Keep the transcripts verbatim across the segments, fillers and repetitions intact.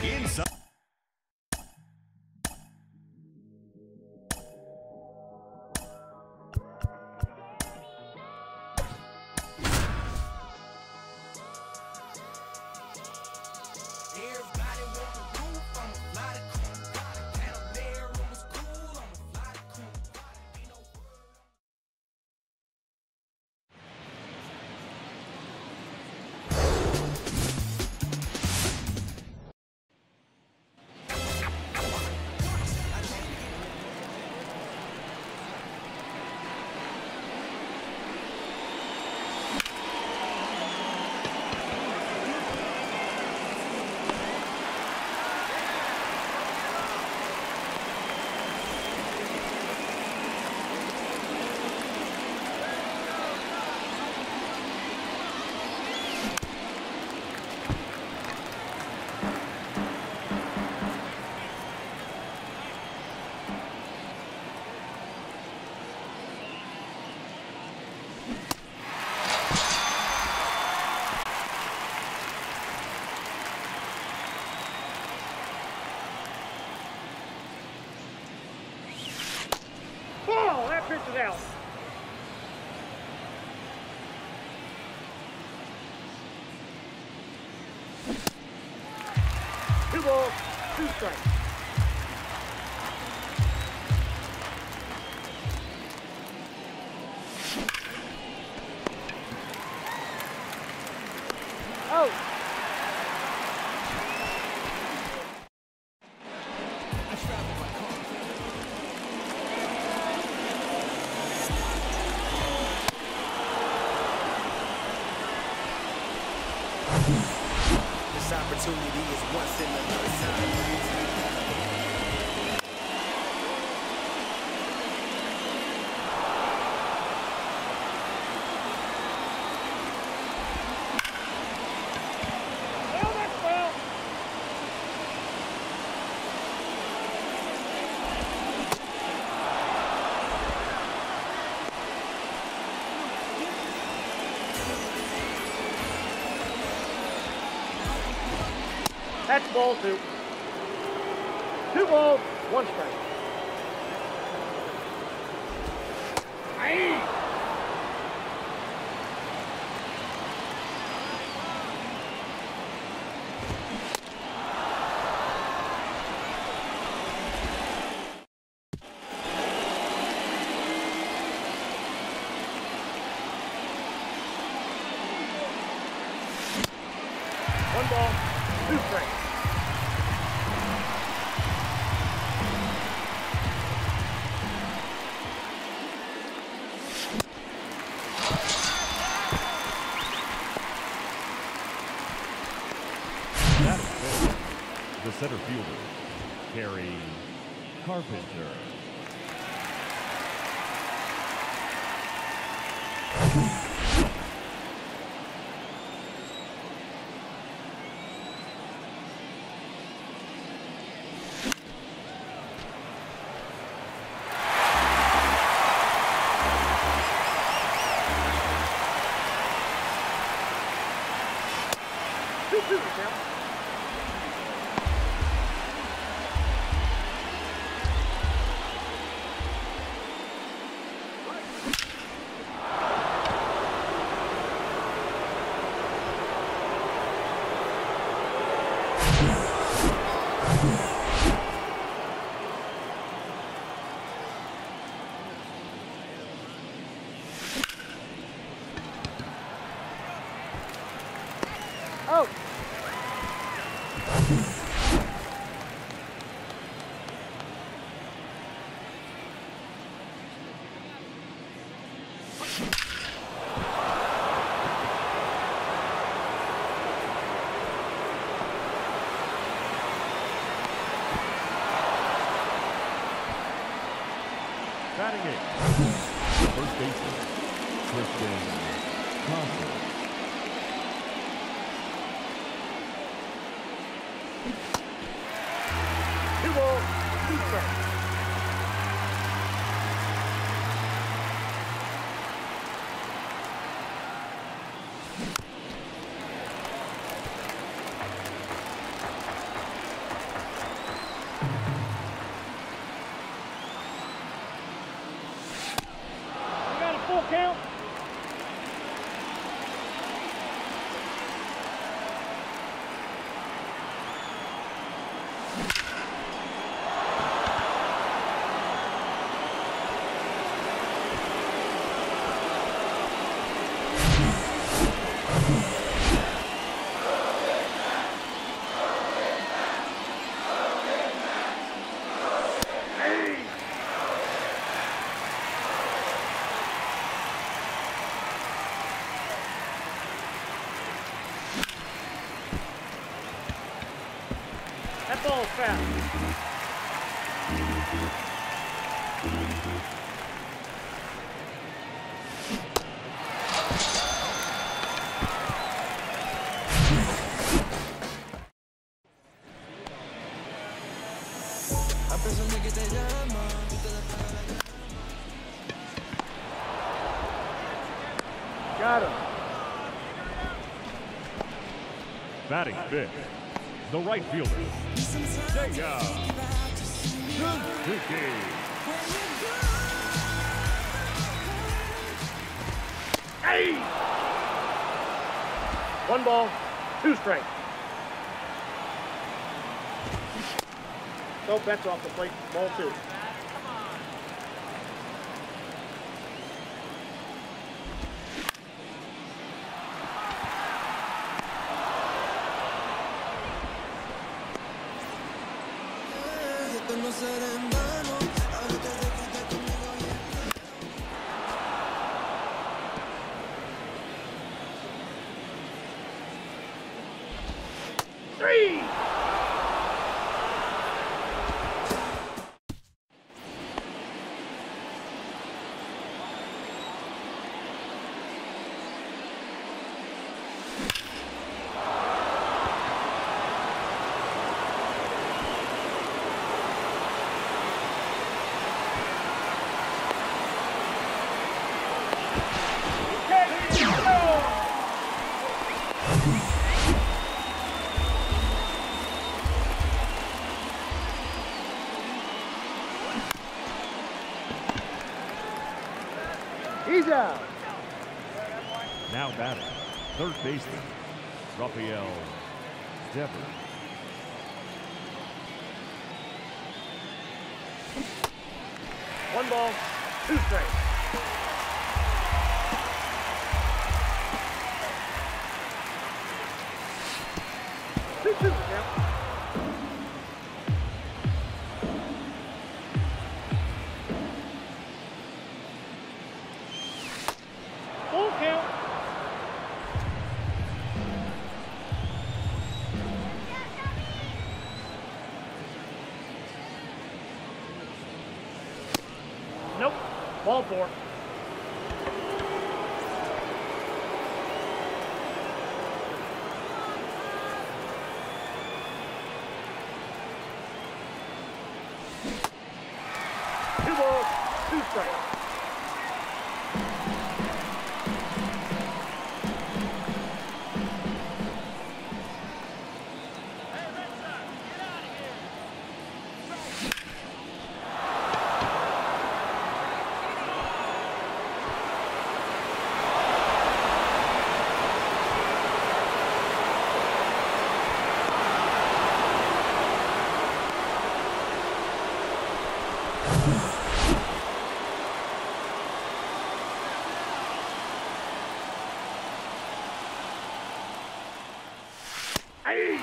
Inside. Oh, that pitch is out. Two balls, two strikes. Oh. This opportunity is once in a lifetime. Oh, that's foul. That's ball two. Two balls, one strike. Aye. One ball, two strikes. That is good. The center fielder, Gary Carpenter. Two twos now. Oh. Batting it. First baseman, Christian Thompson. Two balls, two strikes. That ball's fast. Got him. Batting fifth, the right fielder, Seiya Suzuki. Hey! One ball, two strikes. So Betts off the plate, ball two. No será en vano, ahorita te quedas conmigo bien. Three! He's out. Now batting, third baseman, Rafael Devers. One ball, two strikes. Two two count. Full count. Nope. Ball four. Two balls, two strikes. Hey!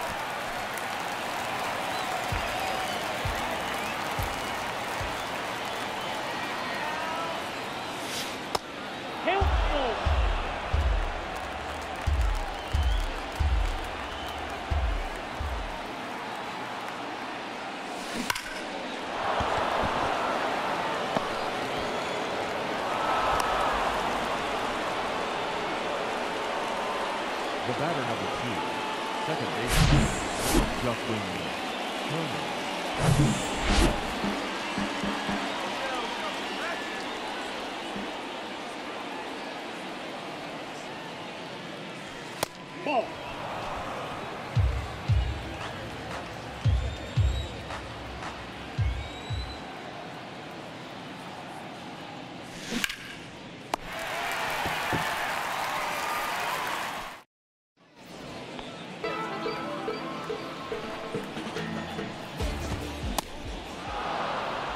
Count full. The batter number two, second baseman, Justin Turner. Ball.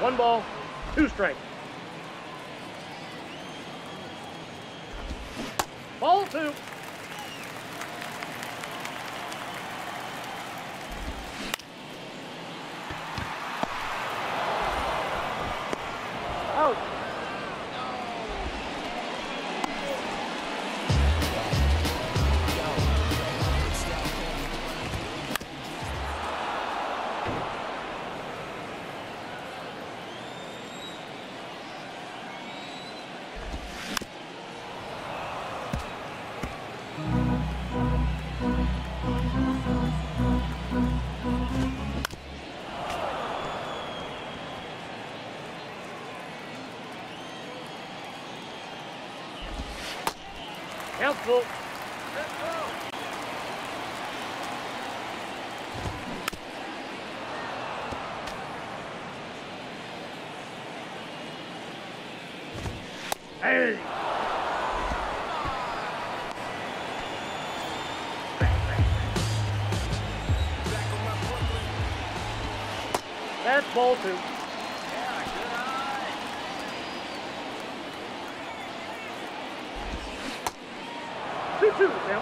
One ball, two strikes. Ball two. Out. Council. Hey. That's ball two. Two two now.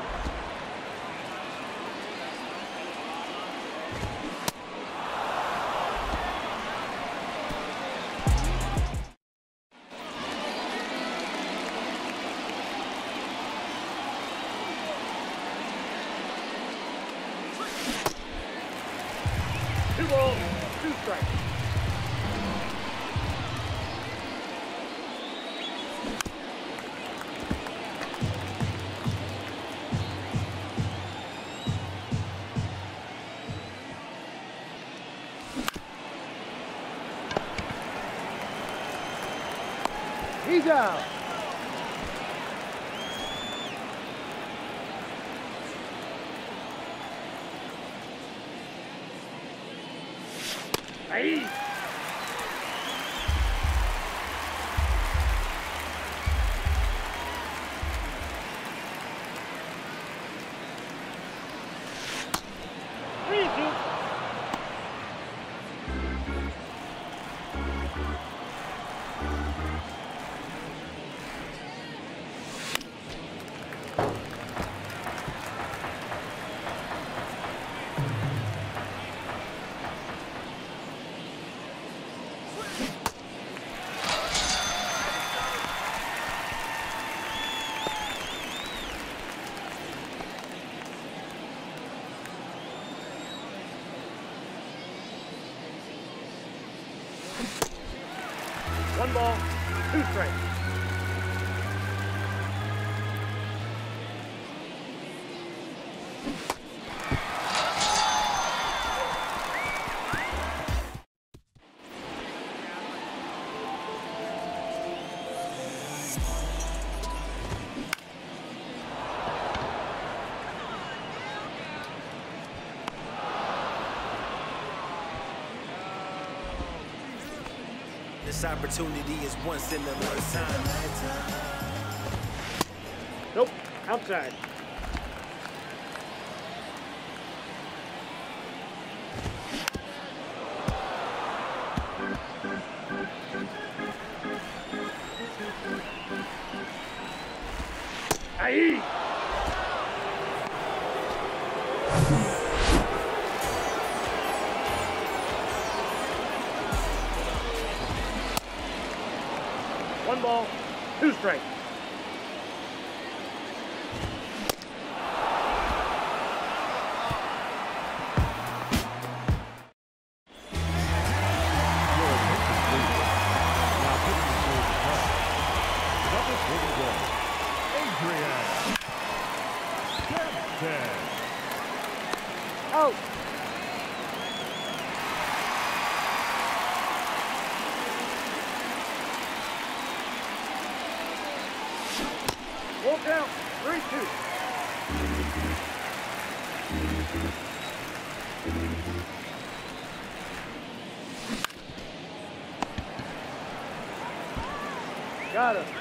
Two balls, two strikes. He's out. Hey. Three two. One ball, two strikes. This opportunity is once in a lifetime. Nope, outside. Aye. One ball, two strikes. Out. Walk out, three two. Got him.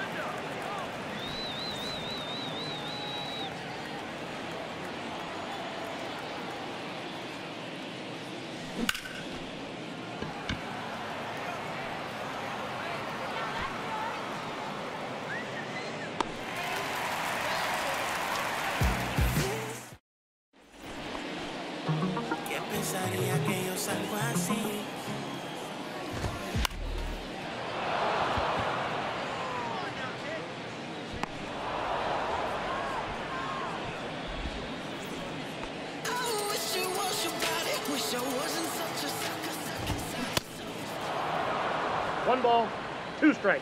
¿Quién pensaría que yo salgo así? I wish you was your body. Wish I wasn't such a sucker, sucker, sucker. One ball, two strikes.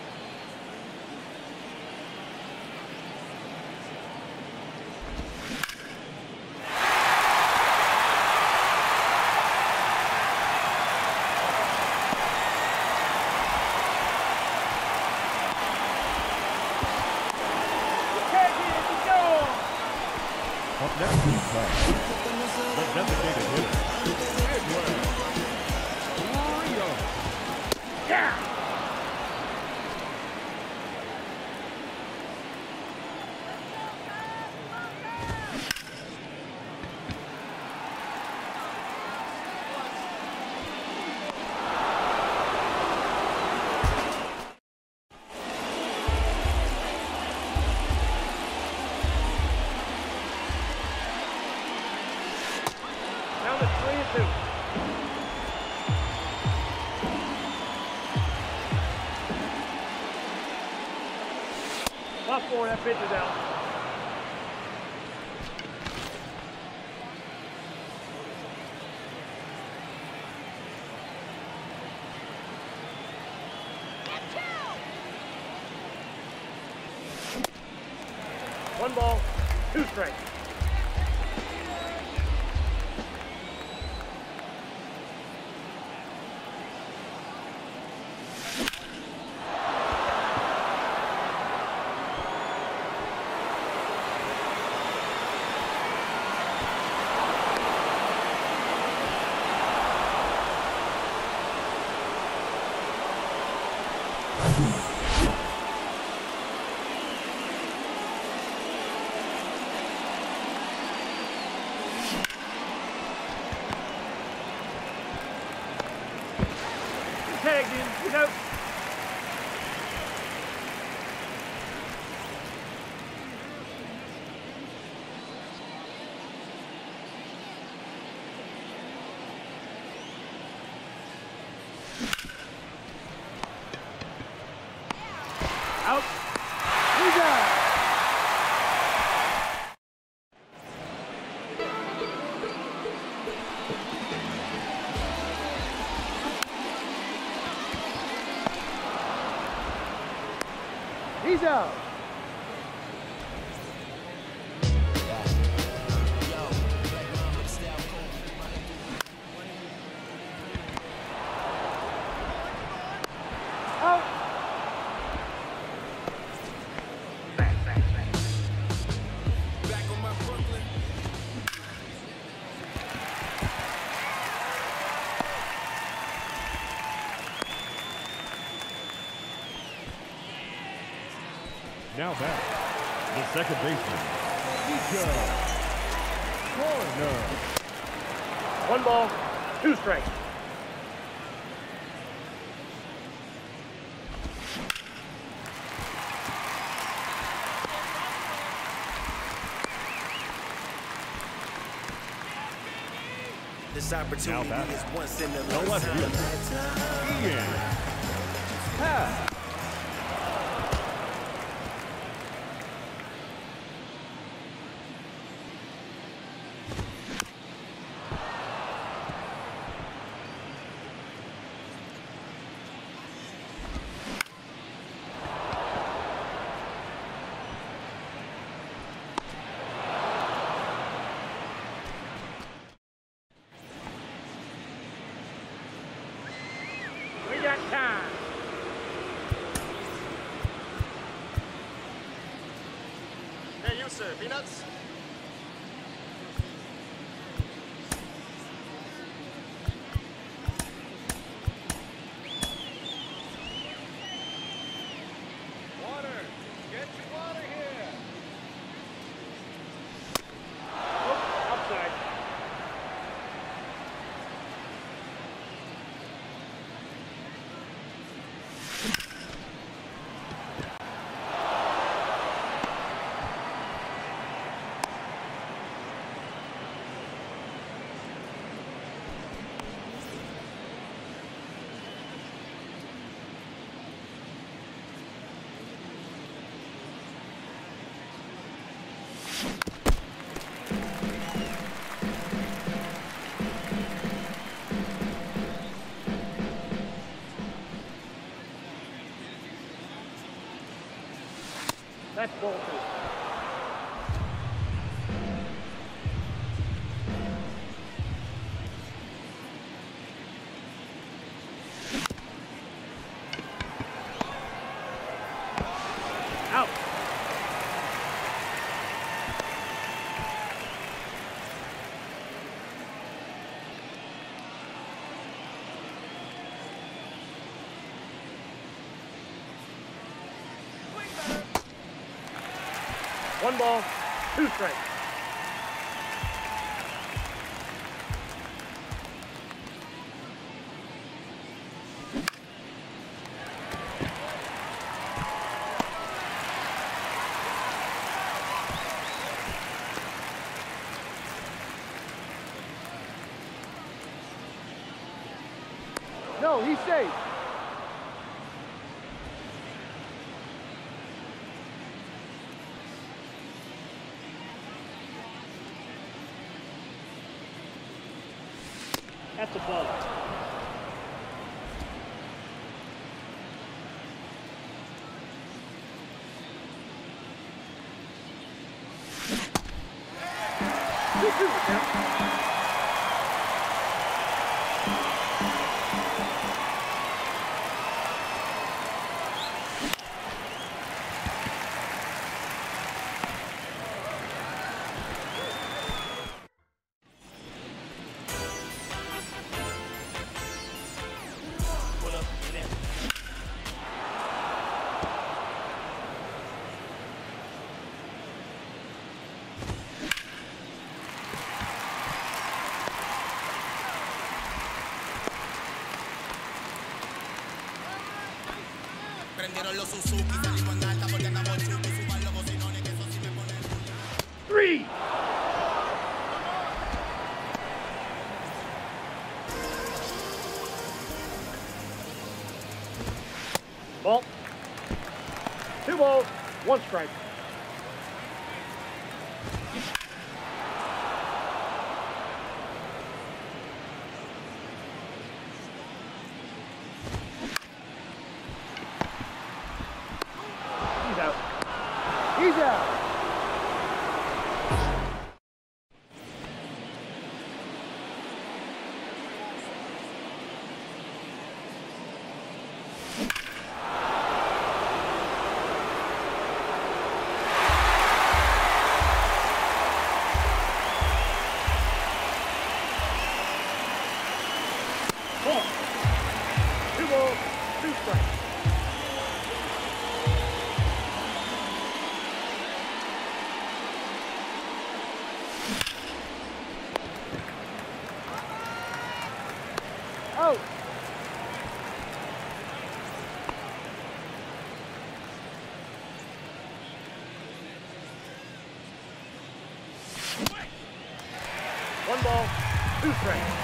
Up next to the designated hitter, Midway. Rio. Yeah! Down to three and two. Top four, that pitch is out. One ball, two strikes. Tagged in, he's out. Out. He's out. He's out. Out. Back on my Brooklyn. Now back, the second baseman, Mika Corner. One ball, two strikes. This opportunity back. is once in a No left lifetime. field. Ian Happ. We got time. Hey, you, sir. Peanuts? Water. Get your water here. Oh, outside. That's ball two. Out. One ball, two strikes. No, he's safe. That's a ball. Two two now. Prendieron los Suzuki, salimos en alta porque andamos chuki, suban los bocinones que eso sí me pone. Three. Ball. Two balls, one strike. He's out. He's out. Ball. Two balls, two strikes. Out. One ball, two strikes.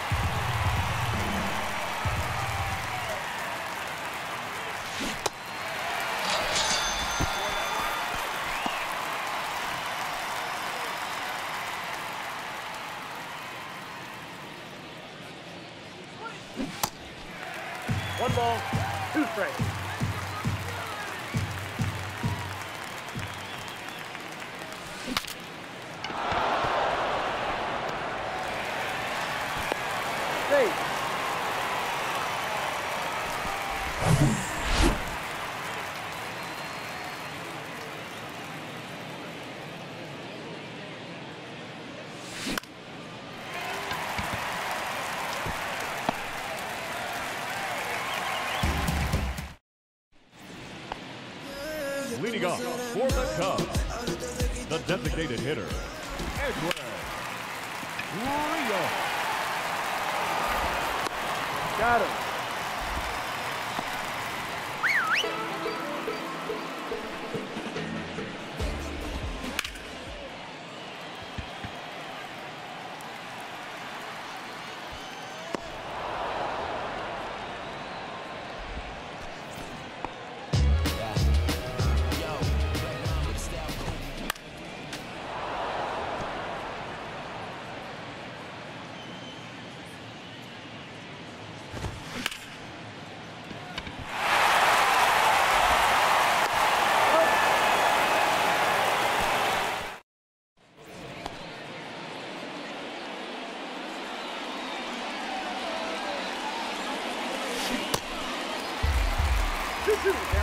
One ball, two strikes. Safe. Leading off for the Cubs, the designated hitter, Edwin Rios. Got him. shoot, man.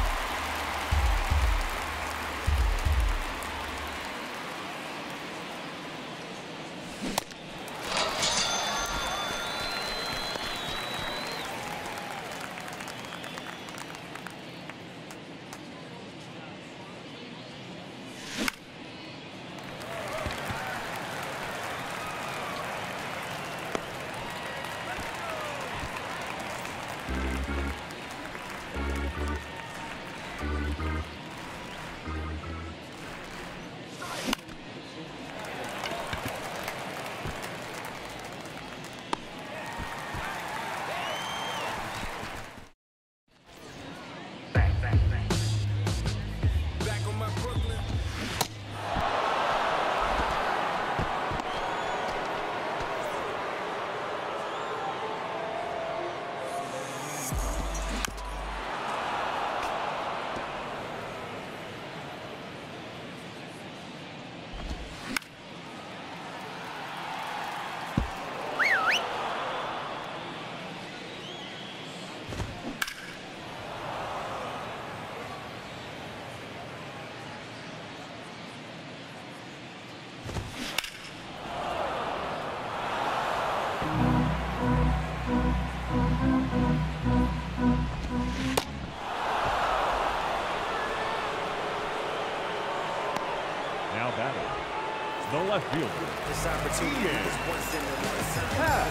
Now batting, the left fielder. This opportunity Yeah. is once in a lifetime. Pass.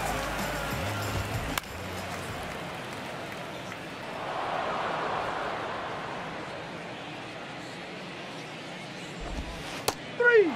Three.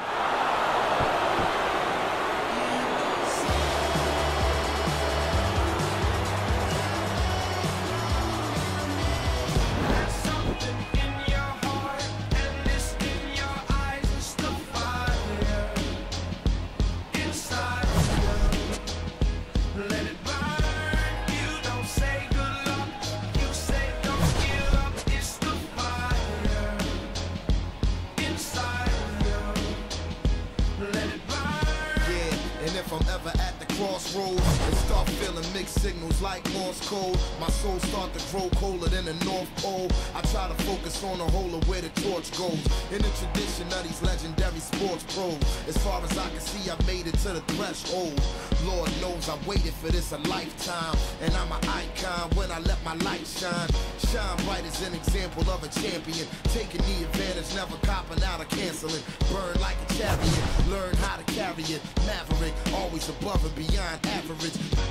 If I'm ever at the crossroads and start feeling mixed signals like Morse code, my soul start to grow colder than the North Pole. I try to focus on the whole of where the torch goes. In the tradition of these legendary sports pros, as far as I can see, I made it to the threshold. Lord knows I waited for this a lifetime, and I'm an icon when I let my light shine. Shine bright as an example of a champion, taking the advantage, never copping out or canceling. Burn like a chariot, learn how to carry it. Maverick, always above and beyond average.